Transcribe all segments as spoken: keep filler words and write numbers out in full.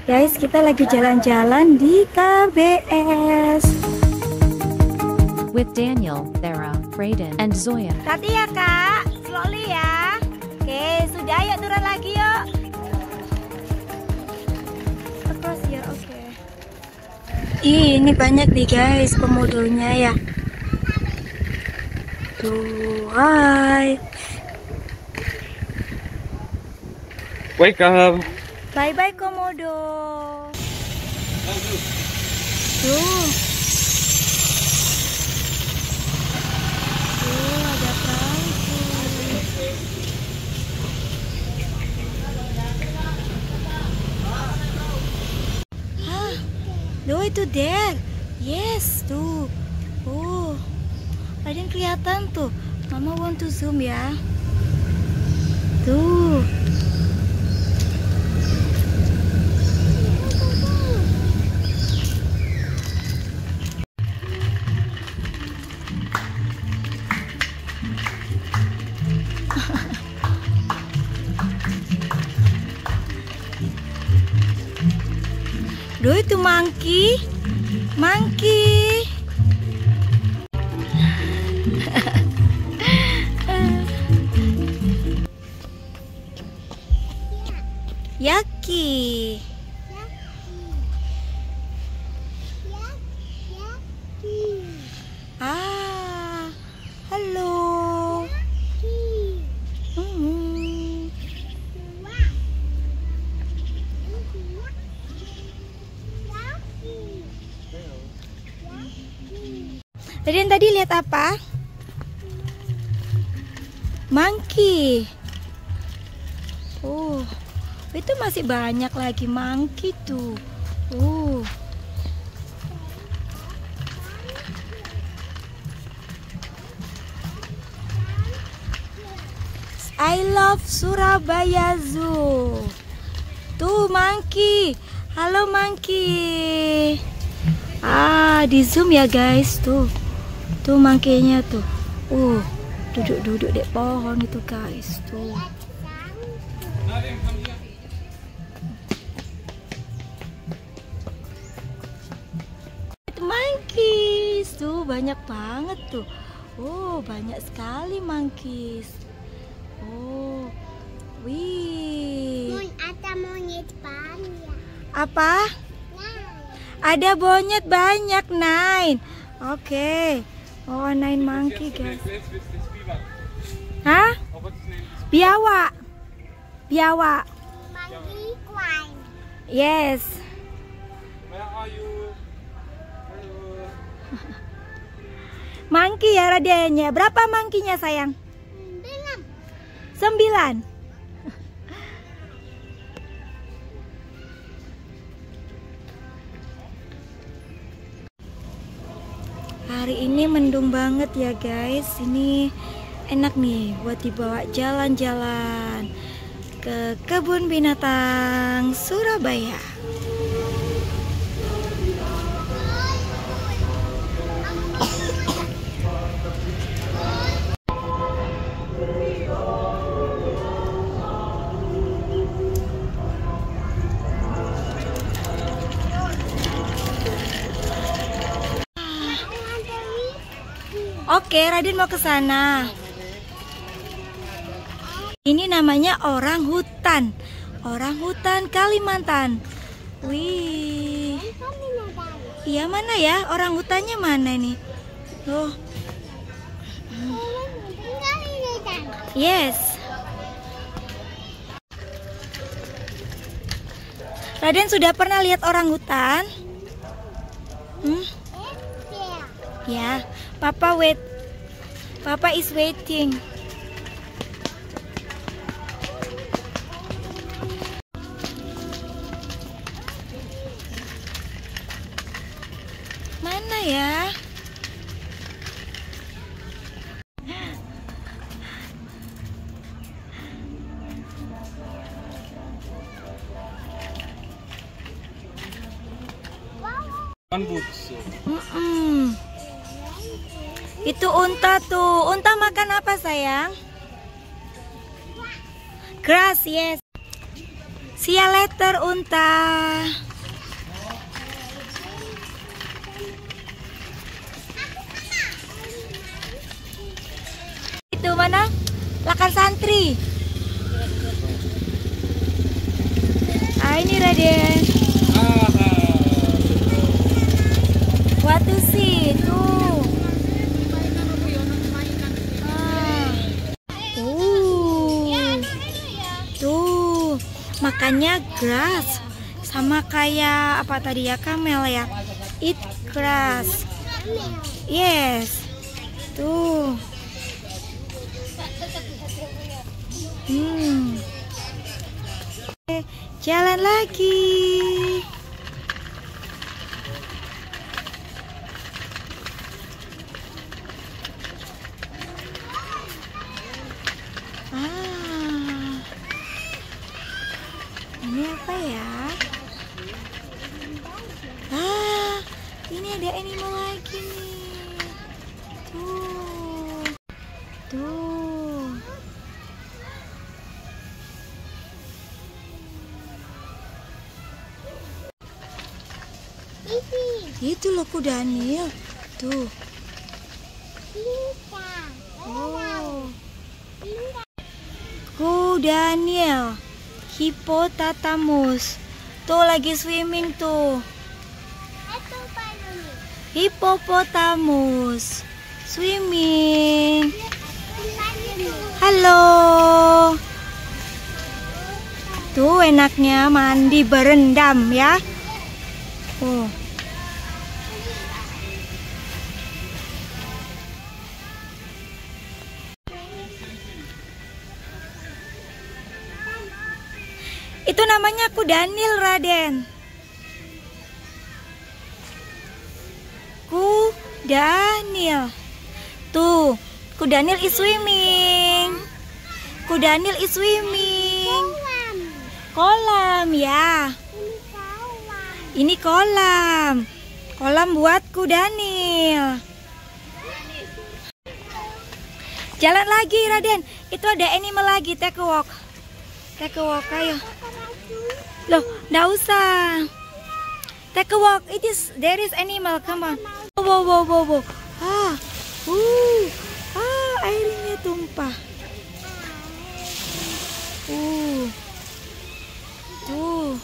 Guys, kita lagi jalan-jalan di K B S with Daniel, Thera, Brayden, and Zoya. Hati ya kak, slowly ya. Oke, sudah, yuk turun lagi yuk. Across here, oke. Ih, ini banyak nih guys komodonya ya. Tuh, hai. Welcome. Bye bye komodo. Tuh. Tuh ada perahu. Hah? Loh itu there. Yes, tuh. Oh. Ada yang kelihatan tuh. Mama want to zoom ya. Tuh. Duh itu monkey, monkey. Yaki. Ah, halo. Hmm. Tadi tadi lihat apa? Monkey. Oh, itu masih banyak lagi monkey tuh. Oh. I love Surabaya Zoo. Tuh monkey. Halo monkey. Ah, di zoom ya guys tuh. Tuh monkey-nya tuh. Uh, duduk-duduk di pohon itu guys tuh. Itu monkeys tuh banyak banget tuh. Oh, banyak sekali monkeys. Oh, wih. Ada monyet banyak. Apa? Ada monyet banyak, Nine. Oke. Okay. Oh, Nine monkey, guys. Hah? Biawak. Biawak. Monkey queen. Yes. Where are you? Hello. Monkey ya Radennya. Berapa monkey-nya sayang? Bilang. Sembilan. Hari ini mendung banget ya guys. Ini enak nih buat dibawa jalan-jalan ke kebun binatang Surabaya. Oke, Raden mau ke sana. Ini namanya orang hutan. Orang hutan Kalimantan. Wih. Iya mana ya? Orang hutannya mana nih? Loh. Yes. Raden sudah pernah lihat orang hutan? Hmm? Ya, Papa wait. Papa is waiting. Mana ya? Mm-mm. Itu unta tuh. Unta makan apa sayang? Grass, yes. See you later, unta. Itu mana? Lakan santri. Ah, ini Raden. What to see? Tuh. Ah. Uh. Tuh. Makannya grass. Sama kayak apa tadi ya, camel ya? Eat grass. Yes. Tuh. Hmm. Jalan lagi. Ah. Ini apa ya? Ah, ini ada animal lagi nih. Tuh. Tuh. Itu loh kuda Nil. Tuh. Oh. Kuda Nil. Hippopotamus. Tuh lagi swimming tuh. Hippopotamus. Swimming. Halo. Tuh enaknya mandi berendam ya. Oh. Itu namanya kuda Nil, Raden. Kuda Nil. Tuh, kuda Nil is swimming. Kuda Nil is swimming. Kolam ya. Ini kolam. Kolam buat kuda Nil. Jalan lagi, Raden. Itu ada animal lagi, take a walk. Take a walk, ayo. Loh, nggak usah. Take a walk. It is there is animal. Come on. Wow, wow, wow, wow. Ah, uh, ah, airnya tumpah. Uh, tuh.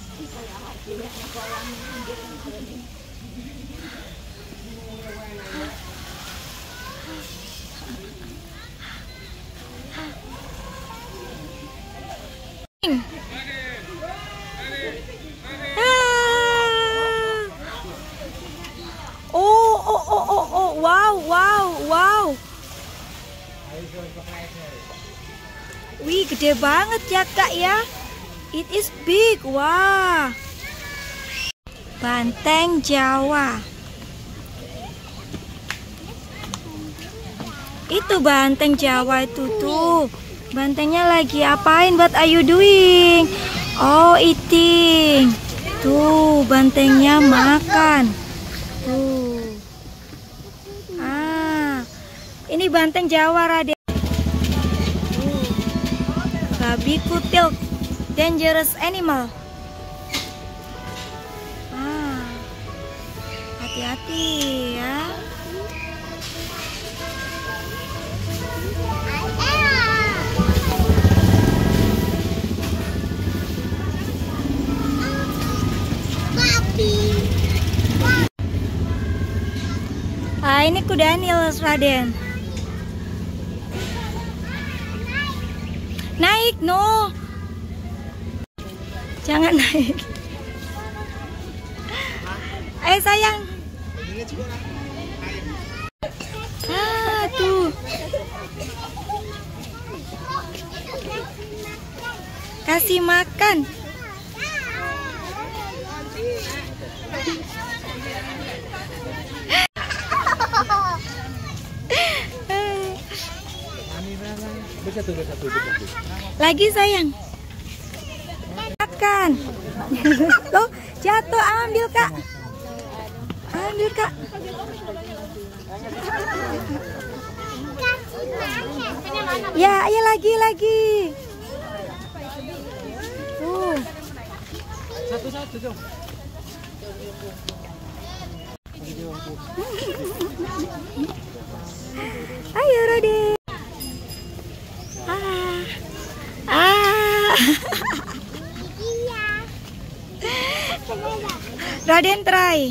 Oh, oh, oh, oh, oh, wow, wow, wow. Wih, gede banget ya Kak ya. It is big, wah. Banteng Jawa. Itu banteng Jawa itu tuh. Bantengnya lagi apain? What are you doing? Oh, eating. Tuh, bantengnya makan. Tuh. Ah, ini banteng Jawa, Raden. Tuh. Babi kutil, dangerous animal. Ah, hati-hati ya. Ah, ini kuda Nil, Raden. Naik, no. Jangan naik. Eh, sayang. Ah, tuh. Kasih makan. Lagi sayang. Makan. Loh, jatuh, ambil Kak. Ambil Kak. Ya, ayo lagi lagi. Tuh. Satu-satu dong. Ayo Raden. Ah. Ah. Iya. Raden try.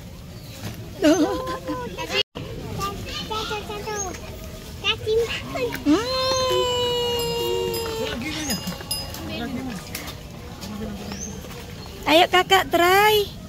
Satu, satu. Kasih makan. Hmm. Ayo kakak try.